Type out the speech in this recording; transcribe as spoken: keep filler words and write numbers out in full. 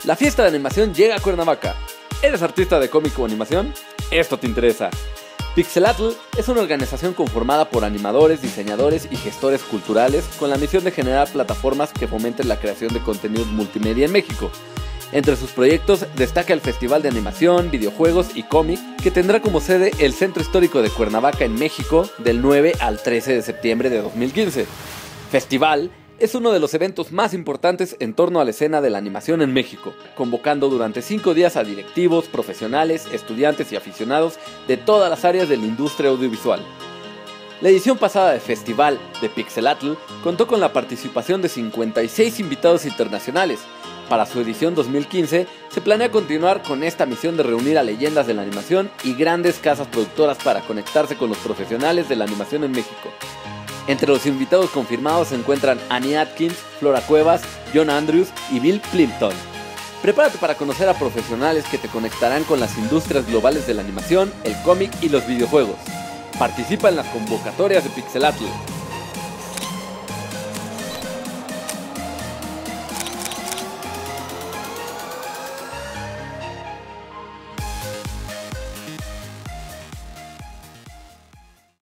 La fiesta de animación llega a Cuernavaca. ¿Eres artista de cómic o animación? Esto te interesa. Pixelatl es una organización conformada por animadores, diseñadores y gestores culturales con la misión de generar plataformas que fomenten la creación de contenidos multimedia en México. Entre sus proyectos destaca el Festival de Animación, Videojuegos y Cómic, que tendrá como sede el Centro Histórico de Cuernavaca en México del nueve al trece de septiembre de dos mil quince. Festival es uno de los eventos más importantes en torno a la escena de la animación en México, convocando durante cinco días a directivos, profesionales, estudiantes y aficionados de todas las áreas de la industria audiovisual. La edición pasada de Festival de Pixelatl contó con la participación de cincuenta y seis invitados internacionales. Para su edición dos mil quince se planea continuar con esta misión de reunir a leyendas de la animación y grandes casas productoras para conectarse con los profesionales de la animación en México. Entre los invitados confirmados se encuentran Annie Atkins, Flora Cuevas, John Andrews y Bill Plimpton. Prepárate para conocer a profesionales que te conectarán con las industrias globales de la animación, el cómic y los videojuegos. Participa en las convocatorias de Pixelatl.